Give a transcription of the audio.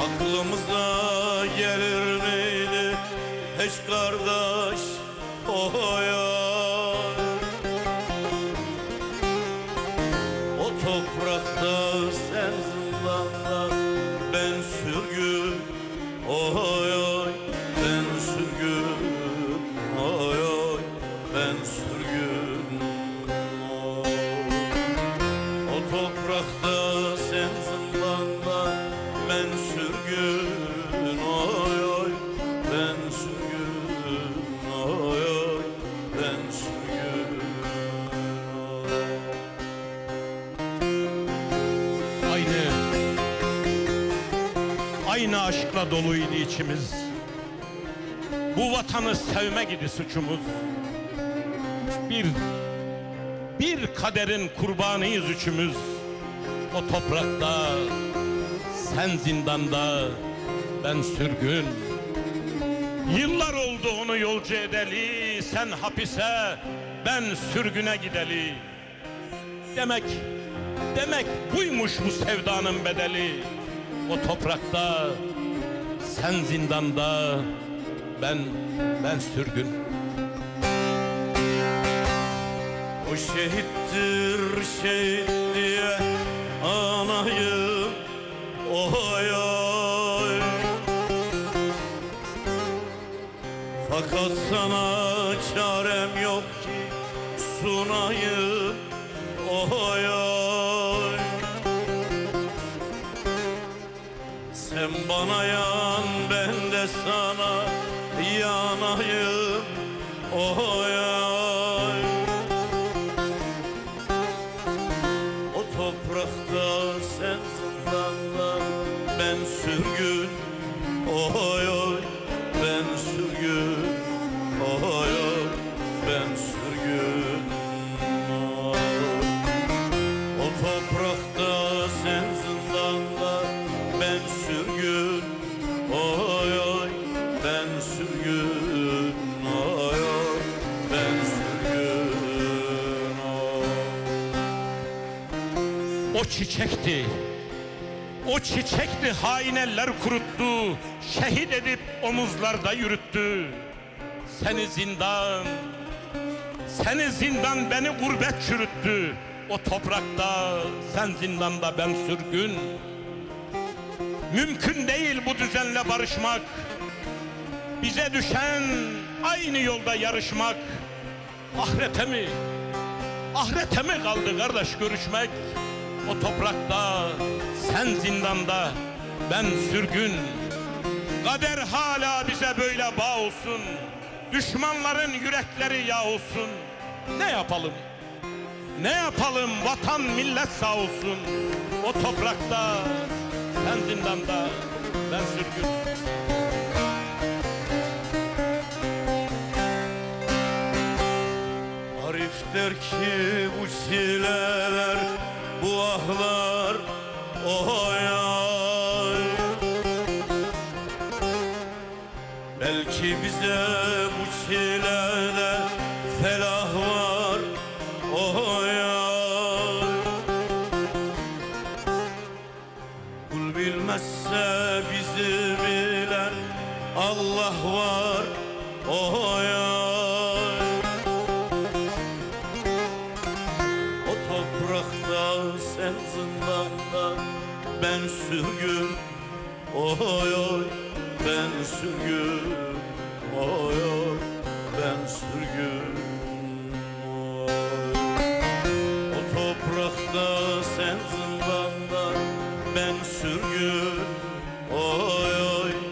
Aklımıza gelir miydi hiç kardeş oy oy? O toprakta sen zindanda, ben sürgün oy oy, ben sürgün oy oy, ben sürgün oy. O toprakta sen zindanda, ben sürgün oy oy, ben sürgün oy oy, ben sürgün oy. Aynı aşkla doluydu içimiz. Bu vatanı sevmek idi suçumuz. Bir kaderin kurbanıyız üçümüz. O toprakta sen zindanda, ben sürgün. Yıllar oldu onu yolcu edeli, sen hapise, ben sürgüne gideli. Demek buymuş bu sevdanın bedeli. O toprakta sen zindanda, ben sürgün. O şehittir şehit diye anayım oy oy. Fakat sana çarem yok ki sunayım oy oy. Sen bana yan, ben de sana yanayım oy oy. O toprakta sen zindanda, ben sürgün oy oy, ben sürgün oy oy, ben sürgün oy. O toprakta sen zindanda, ben sürgün oy oy, ben sürgün oy oy, ben sürgün oy. O çiçekti hain eller kuruttu, şehit edip omuzlarda yürüttü. Seni zindan beni gurbet çürüttü. O toprakta sen zindanda, ben sürgün. Mümkün değil bu düzenle barışmak. Bize düşen aynı yolda yarışmak. Ahirete mi kaldı kardeş görüşmek? O toprakta sen zindanda, ben sürgün. Kader hala bize böyle bağ olsun. Düşmanların yürekleri yağ olsun. Ne yapalım? Ne yapalım? Vatan millet sağ olsun. O toprakta sen zindanda, ben sürgün. Arif der ki bu çileler, bu ahlar oy oy. Belki bize bu çilede felah var oy oy. Kul bilmezse bizi bilen Allah var oy oy. O toprakta sen zindanda, ben sürgün oy oy, ben sürgün oy oy, ben sürgün oy. O toprakta sen zindanda, ben sürgün oy oy,